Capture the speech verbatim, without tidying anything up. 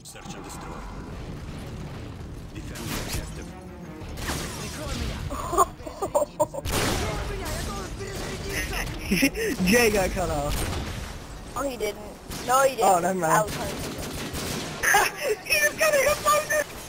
Search and destroy. Defend the objective. Jay got cut off. Oh, he didn't. No, he didn't. Oh, never mind. I was hunting him. He just got hit by this.